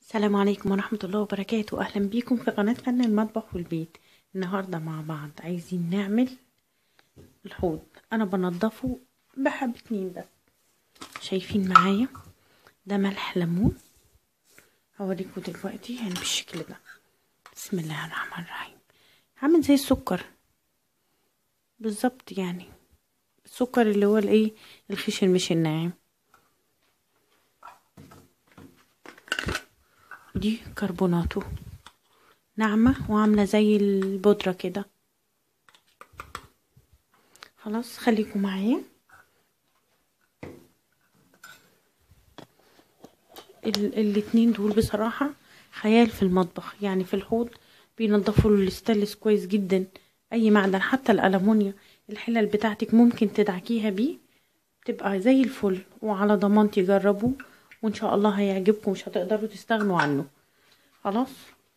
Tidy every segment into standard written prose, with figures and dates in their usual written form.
السلام عليكم ورحمة الله وبركاته. أهلا بيكم في قناة فن المطبخ والبيت. النهاردة مع بعض عايزين نعمل الحوض. أنا بنضفه بحبتين بس. شايفين معايا ده ملح ليمون، هوريكم دلوقتي يعني بالشكل ده. بسم الله الرحمن الرحيم. عامل زي السكر بالظبط، يعني السكر اللي هو الايه الخشن مش الناعم. دي كربوناتو ناعمة وعاملة زي البودرة كده. خلاص خليكم معايا. الاتنين دول بصراحة خيال في المطبخ، يعني في الحوض بينضفوا الاستانلس كويس جدا. اي معدن حتى الالومنيا، الحلل بتاعتك ممكن تدعكيها بيه تبقى زي الفل، وعلى ضمانتي جربوه وان شاء الله هيعجبكم، مش هتقدروا تستغنوا عنه. خلاص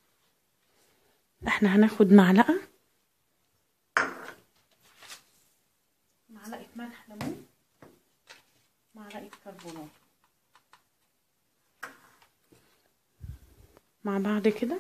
احنا هناخد معلقة ملح ليمون، معلقة كربونات مع بعض كده.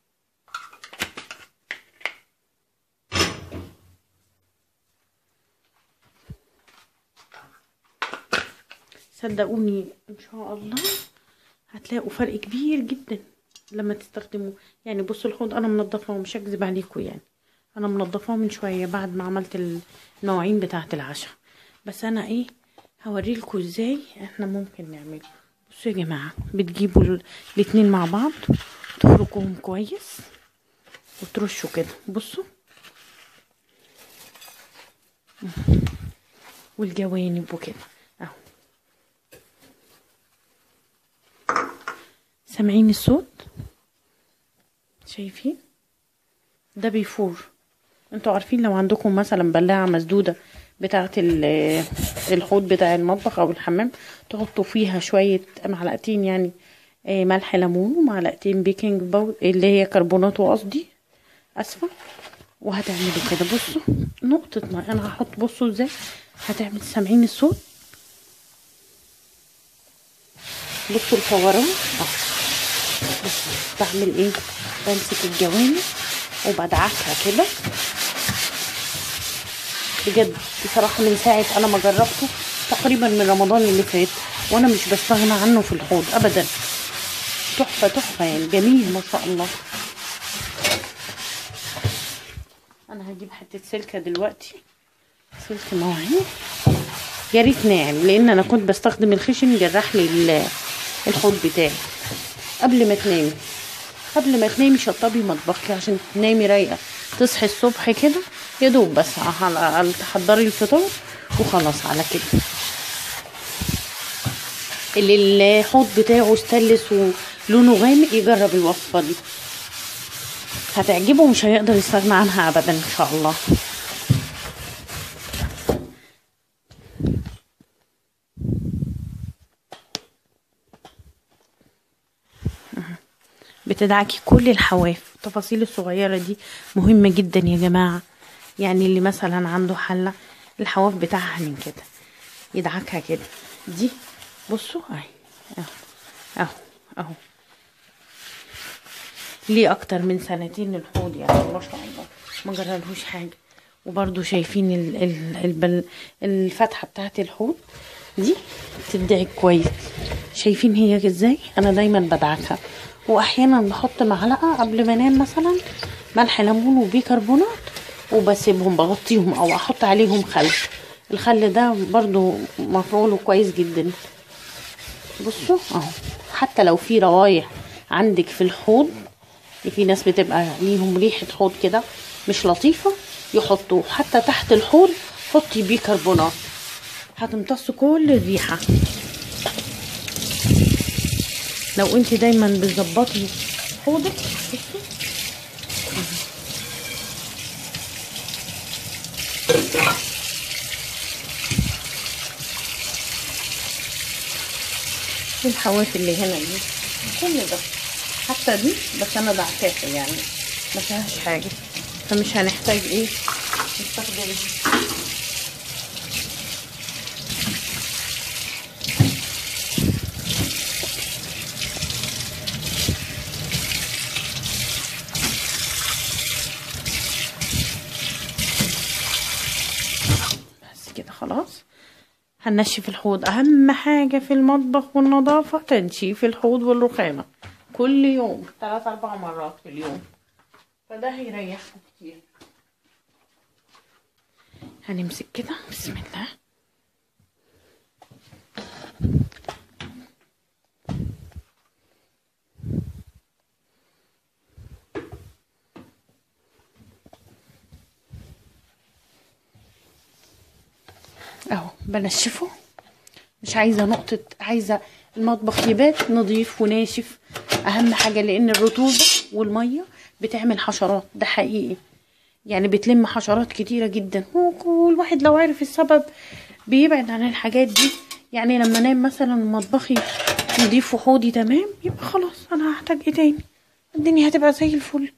صدقوني ان شاء الله هتلاقوا فرق كبير جدا لما تستخدموه. يعني بصوا الحوض انا منضفاه ومش هكذب عليكم، يعني انا منضفاه من شويه بعد ما عملت المواعين بتاعه العشاء، بس انا ايه هوريلكم ازاي احنا ممكن نعمله. بصوا يا جماعه، بتجيبوا الاتنين مع بعض تفركوهم كويس وترشوا كده. بصوا والجوانب وكده اهو. سامعين الصوت؟ شايفين ده بيفور. انتوا عارفين لو عندكم مثلا بلاعه مسدوده بتاعه الحوض بتاع المطبخ او الحمام، تحطوا فيها شويه معلقتين يعني ملح ليمون ومعلقتين بيكنج باودر اللي هي كربونات قصدي، اسفه، وهتعملوا كده. بصوا نقطه ميه انا هحط، بصوا ازاي هتعمل. سامعين الصوت؟ بصوا الفوران بصوا بعمل ايه، بمسك الجوانب وبدعكها كده. بجد بصراحة من ساعة انا ما جربته تقريبا من رمضان اللي فات وانا مش بستغنى عنه في الحوض ابدا. تحفة تحفة يعني، جميل ما شاء الله. انا هجيب حتة سلكة دلوقتي، سلك مواعين، يا ريت ناعم لان انا كنت بستخدم الخشن جرح لي الحوض بتاعي. قبل ما تنامي شطبي مطبخك عشان تنامي رايقه، تصحي الصبح كده يا دوب بس تحضري الفطار وخلاص على كده. اللي الحوض بتاعه استانلس ولونه غامق يجرب الوصفه دي، هتعجبه ومش هيقدر يستغنى عنها ابدا ان شاء الله. بتدعكي كل الحواف، التفاصيل الصغيرة دي مهمة جدا يا جماعة. يعني اللي مثلا عنده حلة الحواف بتاعها من كده يدعكها كده. دي بصوا اهي اهو اهو اهو، ليه اكتر من سنتين الحوض يعني ما شاء الله ما جرالهوش حاجة. وبرضو شايفين الفتحة بتاعت الحوض دي تدعك كويس. شايفين هي ازاي؟ انا دايما بدعكها، واحيانا بحط معلقه قبل ما انام مثلا ملح ليمون وبيكربونات وبسيبهم بغطيهم او احط عليهم خل. الخل ده برضو مفعوله كويس جدا. بصوا اهو، حتى لو في روايح عندك في الحوض، في ناس بتبقى ليهم ريحه حوض كده مش لطيفه يحطوه حتى تحت الحوض، حطي بيكربونات هتمتص كل الريحه. لو انت دايما بتظبطي حوضك الحواف اللي هنا دي كل ده حتى دي بس انا دعكاها يعني ما فيهاش حاجه، فمش هنحتاج ايه نستخدمها. هننشف الحوض. اهم حاجة في المطبخ والنظافة تنشيف الحوض والرخامة كل يوم 3-4 مرات في اليوم، فده هيريحكم كتير. هنمسك كده بسم الله. اهو بنشفه، مش عايزه نقطه، عايزه المطبخ يبات نظيف وناشف. اهم حاجه، لان الرطوبه والميه بتعمل حشرات، ده حقيقي، يعني بتلم حشرات كتيره جدا، والواحد لو عرف السبب بيبعد عن الحاجات دي. يعني لما انام مثلا مطبخي نضيف وحوضي تمام، يبقى خلاص انا هحتاج ايه تاني؟ الدنيا هتبقى زي الفل.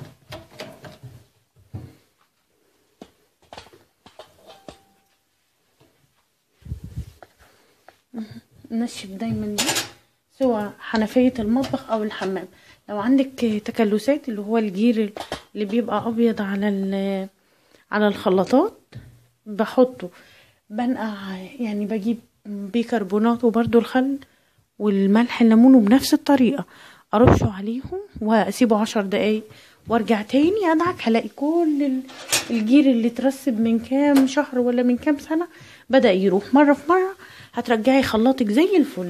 نشف دايما دي، سواء حنفية المطبخ او الحمام. لو عندك تكلسات، اللي هو الجير اللي بيبقى ابيض على الخلاطات، بحطه بنقع، يعني بجيب بيكربونات وبرده الخل والملح الليمون، وبنفس الطريقة ارشه عليهم واسيبه 10 دقايق وارجع تاني ادعك، هلاقي كل الجير اللي اترسب من كام شهر ولا من كام سنة بدأ يروح. مرة في مرة هترجعي خلاطك زي الفل.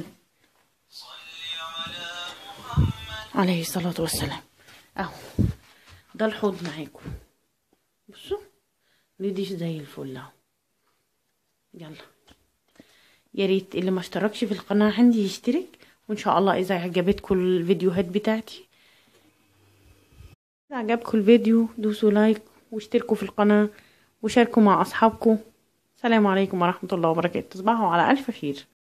عليه الصلاة والسلام. اهو ده الحوض معاكم، بصوا نديش زي الفل اهو. يلا يا ريت اللي ما اشتركش في القناة عندي يشترك، وان شاء الله اذا عجبتكم الفيديوهات بتاعتي، اذا عجبكم الفيديو دوسوا لايك واشتركوا في القناة وشاركوا مع اصحابكم. السلام عليكم ورحمة الله وبركاته. تصبحوا على الف خير.